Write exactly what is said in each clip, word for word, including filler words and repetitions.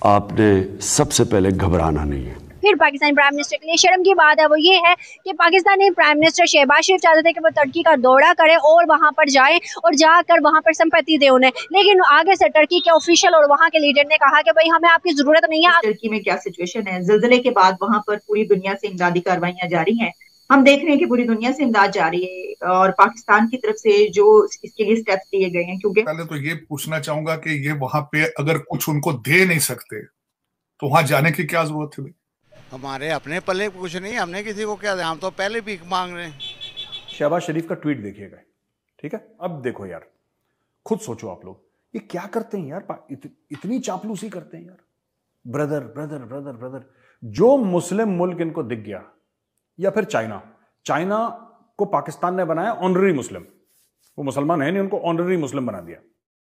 आपने सबसे पहले घबराना नहीं है। फिर पाकिस्तानी प्राइम मिनिस्टर के लिए शर्म की बात है वो ये है कि पाकिस्तानी प्राइम मिनिस्टर शहबाज शरीफ चाहते थे कि वो टर्की का दौरा करे और वहां पर जाए और जाकर वहां पर संपत्ति दे उन्हें, लेकिन आगे से टर्की के ऑफिशियल और वहां के लीडर ने कहा कि भाई हमें आपकी जरूरत नहीं है। टर्की में क्या सिचुएशन है, जिलजिले के बाद वहां पर पूरी दुनिया से इमदादी कार्रवाइयां जारी हैं। हम देख रहे हैं कि पूरी दुनिया से इमदाद जारी है और पाकिस्तान की तरफ से जो इसके लिए स्टेप्स लिए गए हैं। क्योंकि पहले तो ये पूछना चाहूंगा कि ये वहां पे अगर कुछ उनको दे नहीं सकते तो वहां जाने की क्या जरूरत है? हमारे अपने पल्ले कुछ नहीं, हमने किसी को क्या, हम तो पहले भीख मांग रहे हैं। शहबाज शरीफ का ट्वीट देखिएगा, ठीक है? अब देखो यार, खुद सोचो आप लोग, ये क्या करते हैं यार, इत, इतनी चापलूसी करते हैं यार। ब्रदर ब्रदर ब्रदर ब्रदर जो मुस्लिम मुल्क इनको दिख गया, या फिर चाइना चाइना को पाकिस्तान ने बनाया ऑनररी मुस्लिम, वो मुसलमान है नहीं, उनको ऑनररी मुस्लिम बना दिया।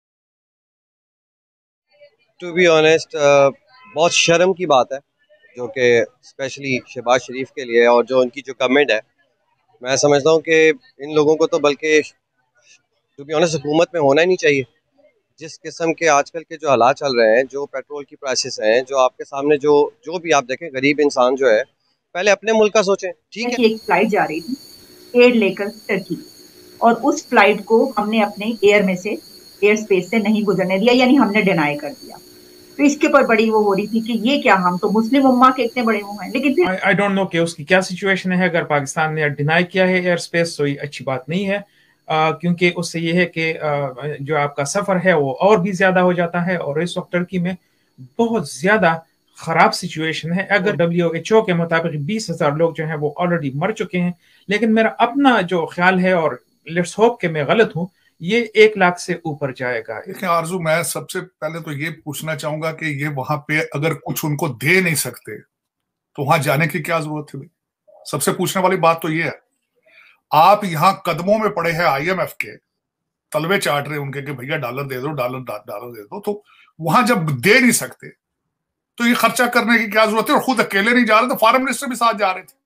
टू बी ऑनेस्ट बहुत शर्म की बात है जो कि स्पेशली शहबाज शरीफ के लिए, और जो उनकी जो कमेंट है, मैं समझता हूँ कि इन लोगों को तो बल्कि टू बी ऑनेस्ट हुकूमत में होना ही नहीं चाहिए। जिस किस्म के आजकल के जो हालात चल रहे हैं, जो पेट्रोल की प्राइसेस हैं, जो आपके सामने जो जो भी आप देखें, गरीब इंसान जो है पहले अपने मुल्क का सोचें। ठीक है, एक फ्लाइट जा रही थी एयर लेकर टर्की, और उस फ्लाइट को हमने अपने एयर में से एयर स्पेस से नहीं गुजरने दिया, यानी हमने डिनाई कर दिया। तो इसके ऊपर बड़ी वो हो रही थी कि ये क्या, हम तो मुस्लिम उम्मा के इतने बड़े वो हैं। लेकिन आई डोंट नो कि उसकी क्या सिचुएशन है। अगर पाकिस्तान ने डिनाई किया है एयर स्पेस तो ये अच्छी बात नहीं है, आ, क्योंकि उससे ये है कि आ, जो आपका सफर है वो और भी ज्यादा हो जाता है, और इस वक्त टर्की में बहुत ज्यादा खराब सिचुएशन है। अगर डब्ल्यू एच ओ के मुताबिक बीस हजार लोग जो हैं वो ऑलरेडी मर चुके हैं, लेकिन मेरा अपना जो ख्याल है, और लेट्स होप कि मैं गलत हूं, ये एक लाख से ऊपर जाएगा। देखिए आरजू, मैं सबसे पहले तो ये पूछना चाहूंगा कि ये वहां पे अगर कुछ उनको दे नहीं सकते तो वहां जाने की क्या जरूरत है? सबसे पूछने वाली बात तो ये है। आप यहां कदमों में पड़े हैं आईएमएफ के, तलवे चाट रहे उनके कि भैया डॉलर दे दो, डॉलर डॉलर दे दो। तो वहां जब दे नहीं सकते तो ये खर्चा करने की क्या जरूरत है? और खुद अकेले नहीं जा रहे, तो फॉरेन मिनिस्टर भी साथ जा रहे थे।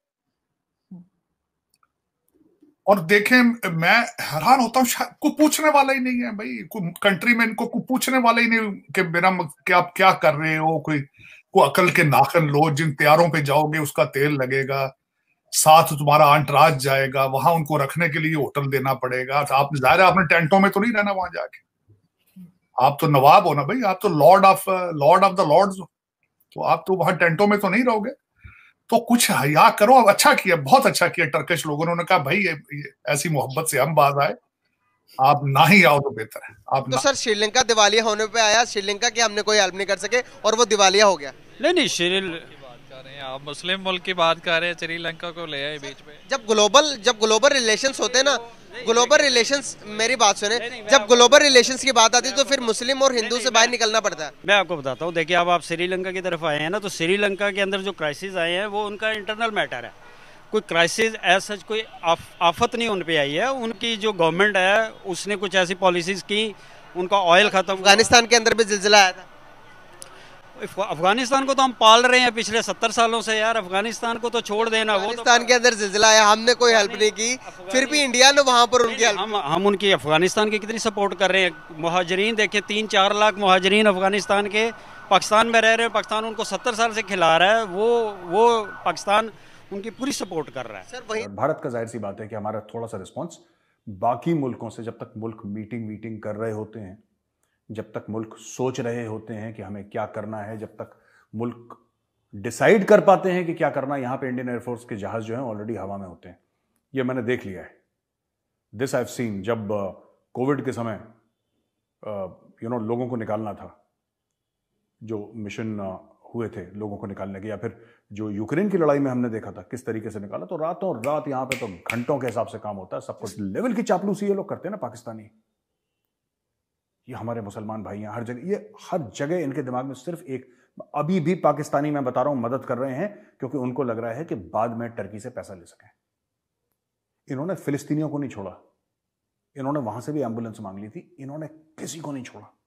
और देखें, मैं हैरान होता हूँ, कोई पूछने वाला ही नहीं है भाई, कोई कंट्री में इनको कोई पूछने वाला ही नहीं कि मेरा कि आप क्या कर रहे हो। कोई को अकल के नाखन लो, जिन तैयारों पे जाओगे उसका तेल लगेगा, साथ तुम्हारा अंतराज जाएगा, वहां उनको रखने के लिए होटल देना पड़ेगा। तो आप जाहिर है आपने टेंटों में तो नहीं रहना वहां जाके, आप तो नवाब हो ना भाई, आप तो lord of lord of the lords हो, तो आप तो वहां टेंटों में तो नहीं रहोगे। तो कुछ हया करो। अब अच्छा किया, बहुत अच्छा किया टर्किश लोगों ने, उन्होंने कहा भाई ये, ये ऐसी मोहब्बत से हम बात आए, आप ना ही आओ तो बेहतर है। आप तो सर श्रीलंका दिवालिया होने पे आया, श्रीलंका की हमने कोई हेल्प नहीं कर सके और वो दिवालिया हो गया। नहीं नहीं, श्रीलंका की बात कर रहे हैं आप, मुस्लिम मुल्क की बात कर रहे हैं, श्रीलंका को ले आए बीच में। जब ग्लोबल जब ग्लोबल रिलेशंस होते हैं ना, ग्लोबल रिलेशंस, मेरी बात सुने, जब ग्लोबल रिलेशंस की बात आती है तो फिर मुस्लिम और हिंदू से बाहर निकलना पड़ता है। मैं आपको बताता हूँ, देखिए अब आप श्रीलंका की तरफ आए हैं ना, तो श्रीलंका के अंदर जो क्राइसिस आए हैं वो उनका इंटरनल मैटर है। कोई क्राइसिस एज सच कोई आफ, आफत नहीं उन पे आई है। उनकी जो गवर्नमेंट है उसने कुछ ऐसी पॉलिसीज की, उनका ऑयल खत्म। अफगानिस्तान के अंदर भी जिलजिला आया था। अफगानिस्तान को तो हम पाल रहे हैं पिछले सत्तर सालों से यार, अफगानिस्तान को तो छोड़ देना। वो अफगानिस्तान के अंदर जिलजिला आया, हमने कोई हेल्प नहीं की, फिर भी इंडिया ने वहां पर उनकी हेल्प। हम हम उनकी अफगानिस्तान की कितनी सपोर्ट कर रहे हैं। मुहाजिरीन देखिए, तीन चार लाख मुहाजिरीन अफगानिस्तान के पाकिस्तान में रह रहे हैं, पाकिस्तान उनको सत्तर साल से खिला रहा है, वो वो पाकिस्तान उनकी पूरी सपोर्ट कर रहा है। सर वही भारत का जाहिर सी बात है कि हमारा थोड़ा सा रिस्पॉन्स बाकी मुल्कों से, जब तक मुल्क मीटिंग वीटिंग कर रहे होते हैं, जब तक मुल्क सोच रहे होते हैं कि हमें क्या करना है, जब तक मुल्क डिसाइड कर पाते हैं कि क्या करना, यहां पे इंडियन एयरफोर्स के जहाज जो हैं ऑलरेडी हवा में होते हैं। ये मैंने देख लिया है, दिस आई हैव सीन। जब कोविड के समय यू नो लोगों को निकालना था, जो मिशन uh, हुए थे लोगों को निकालने के, या फिर जो यूक्रेन की लड़ाई में हमने देखा था किस तरीके से निकाला, तो रातों रात यहां पे तो घंटों के हिसाब से काम होता है। सब कुछ लेवल की चापलूसी ये लोग करते हैं ना पाकिस्तानी। ये हमारे मुसलमान भाई हैं हर जगह, ये हर जगह इनके दिमाग में सिर्फ एक, अभी भी पाकिस्तानी मैं बता रहा हूं मदद कर रहे हैं क्योंकि उनको लग रहा है कि बाद में टर्की से पैसा ले सकें। इन्होंने फिलिस्तीनियों को नहीं छोड़ा, इन्होंने वहां से भी एम्बुलेंस मांग ली थी, इन्होंने किसी को नहीं छोड़ा।